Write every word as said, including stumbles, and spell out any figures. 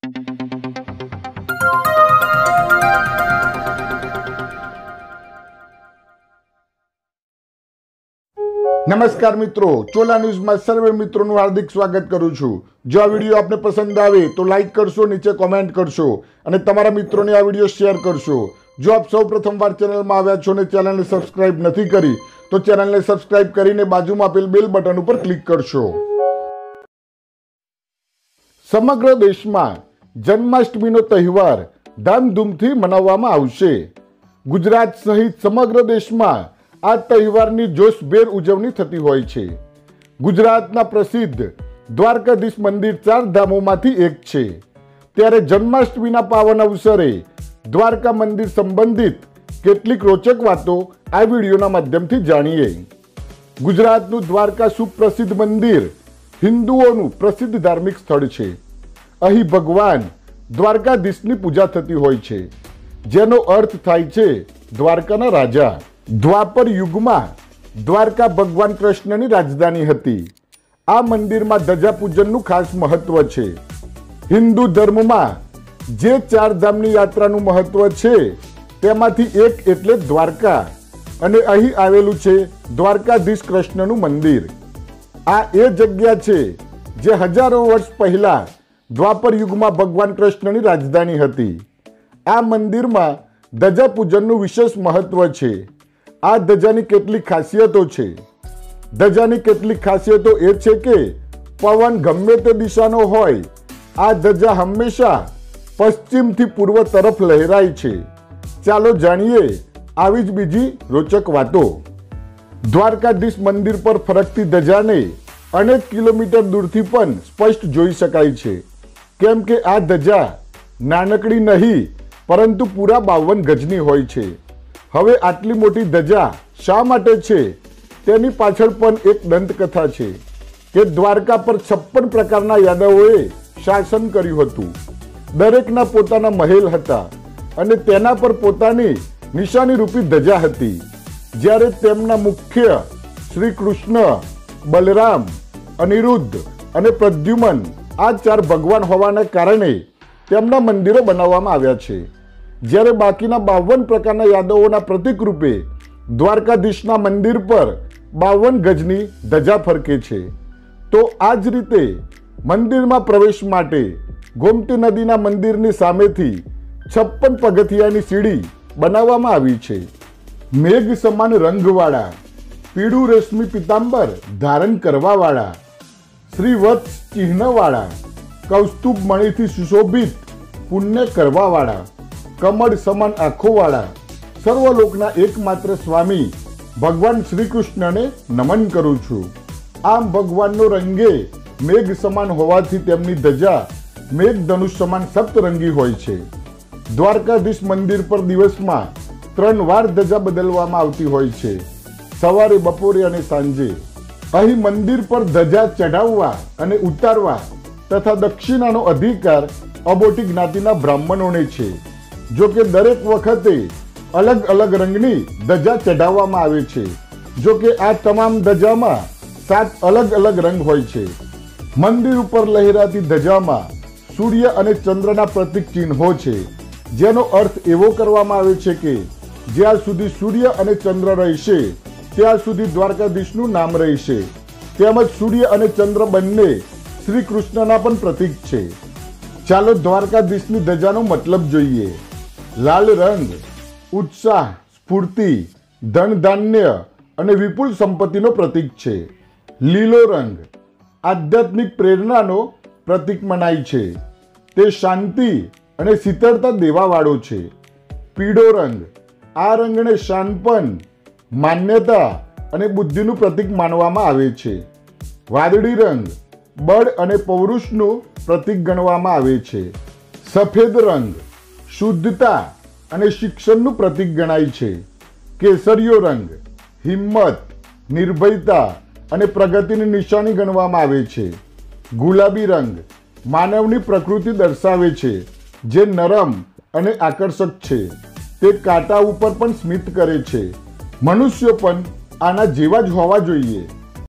नमस्कार मित्रों, चोला न्यूज में सर्वे मित्रों નું हार्दिक स्वागत करूं છું। જો આ વિડિયો આપને પસંદ આવે તો લાઈક કરશો, નીચે કોમેન્ટ કરશો અને તમારા મિત્રોને આ વિડિયો શેર કરશો। જો આપ સૌ પ્રથમવાર ચેનલમાં આવ્યા છો ને ચેનલને સબસ્ક્રાઇબ નથી કરી તો ચેનલને સબસ્ક્રાઇબ કરીને બાજુમાં આપેલ બેલ બટન ઉપર ક્લિક કરશો। સમગ્ર દેશમાં જન્માષ્ટમીનો તહેવાર ધામધૂમથી મનાવવામાં આવશે। ગુજરાત સહિત સમગ્ર દેશમાં આ તહેવારની જોશભેર ઉજવણી થતી હોય છે। ગુજરાતના પ્રસિદ્ધ દ્વારકાધીશ મંદિર ચાર ધામોમાંથી એક છે, ત્યારે જન્માષ્ટમીના પાવન અવસરે દ્વારકા મંદિર સંબંધિત કેટલીક રોચક વાતો આ વિડીયોના માધ્યમથી જાણીએ। ગુજરાતનું દ્વારકા સુપ્રસિદ્ધ મંદિર હિન્દુઓનું પ્રસિદ્ધ ધાર્મિક સ્થળ છે। અહીં ભગવાન દ્વારકાધીશની પૂજા થતી હોય છે, જેનો અર્થ થાય છે દ્વારકાના રાજા। દ્વાપર યુગમાં દ્વારકા ભગવાન કૃષ્ણની રાજધાની હતી। આ મંદિરમાં ધજા પૂજનનું ખાસ મહત્વ છે। હિન્દુ ધર્મમાં જે ચાર ધામની યાત્રાનું મહત્વ છે તેમાંથી એક એટલે દ્વારકા, અને અહીં આવેલું છે દ્વારકાધીશ કૃષ્ણનું મંદિર। આ એ જગ્યા છે જે હજારો વર્ષ પહેલા દ્વાપર યુગમાં ભગવાન કૃષ્ણની રાજધાની હતી। આ મંદિરમાં ધજા પૂજનનું વિશેષ મહત્વ છે। આ ધજાની કેટલીક ખાસિયતો છે। ધજાની કેટલીક ખાસિયતો એ છે કે પવન ગમે તે દિશાનો હોય, આ ધજા હંમેશા પશ્ચિમથી પૂર્વ તરફ લહેરાય છે। ચાલો જાણીએ આવી જ બીજી રોચક વાતો। દ્વારકાધીશ મંદિર પર ફરકતી ધજાને અનેક કિલોમીટર દૂરથી પણ સ્પષ્ટ જોઈ શકાય છે, કેમ કે આ ધજા નાનકડી નહીં પરંતુ પૂરા બાવન ગજની હોય છે। હવે આટલી મોટી ધજા શા માટે છે તેની પાછળ પણ એક દંતકથા છે કે દ્વારકા પર છપ્પન પ્રકારના યાદવોએ શાસન કર્યું હતું। દરેકના પોતાના મહેલ હતા અને તેના પર પોતાની નિશાની રૂપી ધજા હતી। જ્યારે તેમના મુખ્ય શ્રી કૃષ્ણ, બલરામ, અનિરુદ્ધ અને પ્રદ્યુમન આ ચાર ભગવાન હોવાના કારણે તેમના મંદિરો બનાવવામાં આવ્યા છે, જ્યારે બાકીના બાવન પ્રકારના યાદવોના પ્રતીક રૂપે દ્વારકાધીશના મંદિર પર બાવન ગજની ધજા ફરકે છે। તો આ જ રીતે મંદિરમાં પ્રવેશ માટે ગોમતી નદીના મંદિરની સામેથી છપ્પન પગથિયાની સીડી બનાવવામાં આવી છે। મેઘ સમાન રંગવાળા, પીળું રેશમી પિતાંબર ધારણ કરવાવાળા, શ્રીવત્સ ચિહ્નવાળા, કૌસ્તુભ મણિથી સુશોભિત પુણ્ય કરવાવાળા, કમળ સમાન આંખોવાળા, સર્વલોકના એકમાત્ર સ્વામી ભગવાન શ્રી કૃષ્ણને નમન કરું છું। આમ ભગવાનનો રંગે મેઘ સમાન હોવાથી તેમની ધજા મેઘધનુષ સમાન સપ્તરંગી હોય છે। દ્વારકાધીશ મંદિર પર દિવસમાં ત્રણ વાર ધજા બદલવામાં આવતી હોય છે, સવારે, બપોરે અને સાંજે। અહીં મંદિર પર ધજા ચઢાવવા અને ઉતારવા તથા દક્ષિણાનો અધિકાર અબોટી જ્ઞાતિના બ્રાહ્મણોને છે। જો કે દરેક વખતે અલગ અલગ રંગની ધજા ચઢાવવામાં આવે છે। જો કે આ તમામ ધજામાં સાત અલગ અલગ રંગ હોય છે। મંદિર ઉપર લહેરાતી ધજામાં સૂર્ય અને ચંદ્રના પ્રતીક ચિહ્નો છે, જેનો અર્થ એવો કરવામાં આવે છે કે જ્યાં સુધી સૂર્ય અને ચંદ્ર રહેશે ત્યાં સુધી દ્વારકાધીશનું નામ રહેશે। તેમજ સૂર્ય અને ચંદ્ર બંને શ્રી કૃષ્ણના પણ પ્રતીક છે। ચાલો દ્વારકાધીશની ધજાનો મતલબ જોઈએ। લાલ રંગ ઉત્સાહ, સ્ફૂર્તિ, ધન ધાન્ય અને વિપુલ સંપત્તિનો પ્રતીક છે। લીલો રંગ આધ્યાત્મિક પ્રેરણાનો પ્રતીક મનાય છે, તે શાંતિ અને શીતળતા દેવાવાળો છે। પીળો રંગ આ રંગને શાનપન, માન્યતા અને બુદ્ધિનું પ્રતીક માનવામાં આવે છે। વાદળી રંગ બળ અને પૌરુષનું પ્રતીક ગણવામાં આવે છે। સફેદ રંગ શુદ્ધતા અને શિક્ષણનું પ્રતીક ગણાય છે। કેસરિયો રંગ હિંમત, નિર્ભયતા અને પ્રગતિની નિશાની ગણવામાં આવે છે। ગુલાબી રંગ માનવની પ્રકૃતિ દર્શાવે છે, જે નરમ અને આકર્ષક છે। તે કાંટા ઉપર પણ સ્મિત કરે છે। મનુષ્ય પણ આના જેવા જ હોવા જોઈએ।